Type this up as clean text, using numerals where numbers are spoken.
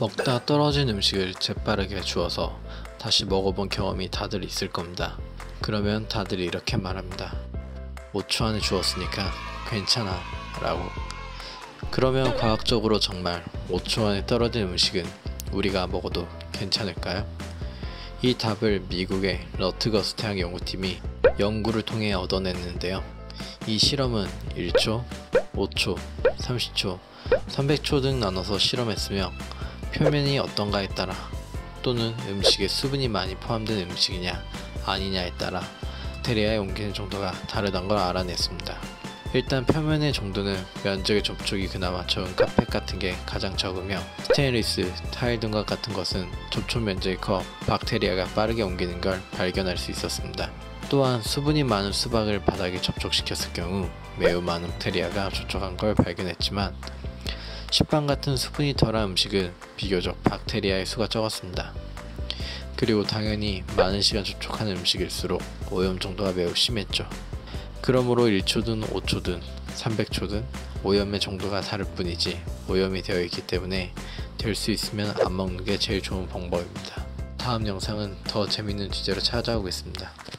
먹다 떨어진 음식을 재빠르게 주워서 다시 먹어본 경험이 다들 있을 겁니다. 그러면 다들 이렇게 말합니다. 5초 안에 주웠으니까 괜찮아 라고. 그러면 과학적으로 정말 5초 안에 떨어진 음식은 우리가 먹어도 괜찮을까요? 이 답을 미국의 러트거스 대학 연구팀이 연구를 통해 얻어냈는데요. 이 실험은 1초, 5초, 30초, 300초 등 나눠서 실험했으며 표면이 어떤가에 따라 또는 음식에 수분이 많이 포함된 음식이냐 아니냐에 따라 박테리아에 옮기는 정도가 다르다는 걸 알아냈습니다. 일단 표면의 정도는 면적의 접촉이 그나마 적은 카펫 같은 게 가장 적으며 스테인리스, 타일 등과 같은 것은 접촉 면적이 커 박테리아가 빠르게 옮기는 걸 발견할 수 있었습니다. 또한 수분이 많은 수박을 바닥에 접촉시켰을 경우 매우 많은 박테리아가 접촉한 걸 발견했지만 식빵 같은 수분이 덜한 음식은 비교적 박테리아의 수가 적었습니다. 그리고 당연히 많은 시간 접촉하는 음식일수록 오염 정도가 매우 심했죠. 그러므로 1초든 5초든 300초든 오염의 정도가 다를 뿐이지 오염이 되어 있기 때문에 될 수 있으면 안 먹는 게 제일 좋은 방법입니다. 다음 영상은 더 재밌는 주제로 찾아오겠습니다.